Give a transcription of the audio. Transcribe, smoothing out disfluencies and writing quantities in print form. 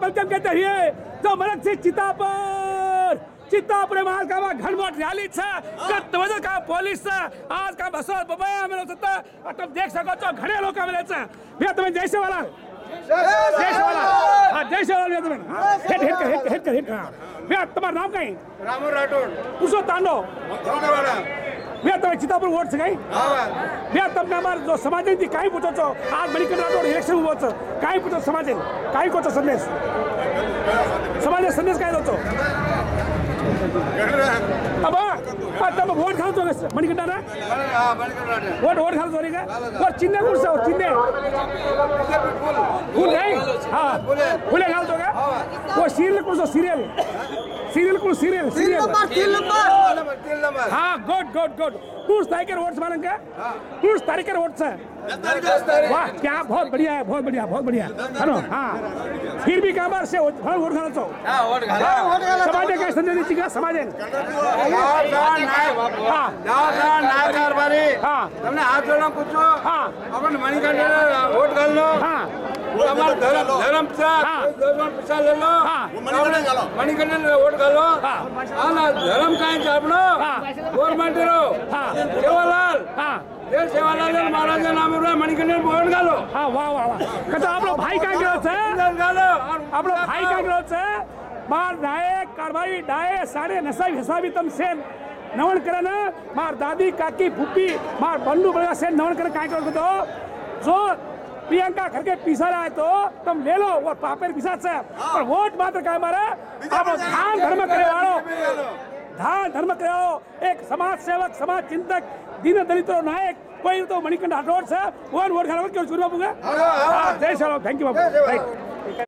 welcome कहते हुए तो मरक से चित्तापुर में आज का घनमोट रैली का पोलीस आज का बसो बबाया मेरे सत्ता तुम देख सको तो घणे लोग मिले भैया तुम्हें जैसे वाला जैसे वाला हिट कर भैया तुम्हारा नाम कहीं रामू राठौड़ पूछो तांडो भैया तुम्हें चित्तापुर वोट से गई भैया तुमने हमारे जो समाज थी कहीं पूछो छो आज मणिकंठ राठौड़ इलेक्शन हुआ कहीं पूछो समाज कहीं को संदेश समाज संदेश कहीं दो अब तब वोट खाओ तो मणिकंठ ना वोट खाओ तो और चिन्ह कौन सा चिन्ह फूल नहीं हाँ फूले खाओ तो वो सीरियल कौन सा सीरियल कौन सीरियल तीन नंबर हाँ गुड टूर्स तारीख वोट्स मालूम क्या टूर्स तारीख वोट्स है वाह क्या बहुत बढ़िया हेलो हाँ फिर भी क्या बार से वोट खाना तो समाज का संदेश दीजिएगा समाज તમને હાથ જોડો પૂછો આપણે મણિકંઠ વોટ ગાલ લો અમારો ધર્મ છે પૈસા લે લો મણિકંઠ વોટ ગાલો આ ધર્મ કાંઈ છે આપણો ગવર્મેન્ટ રો સેવાલાલ सेवालाल महाराज नाम मणिकंठ वोट गालो हाँ वाह कहते आप लोग भाई का गिरोह है आप लोग भाई का गिरोह है मार नायक कारवाई डाये सारे नसाई हिसाबी तम से नवन करे ना मार दादी काकी फूफी मार बंधु बड़ा से नवन करे काय करो तो जो प्रियंका घर के पीसा रहा है तो तुम ले लो और पापेर पीसा से और वोट मात्र का हमारा आप धान धर्म करे वालो धान धर्म करे एक समाज सेवक समाज चिंतक दीन दलित नायक कोई तो मणिकंठ राठौड़ से वोट खाना क्यों शुरू होगा जय Shri Ram thank you Babu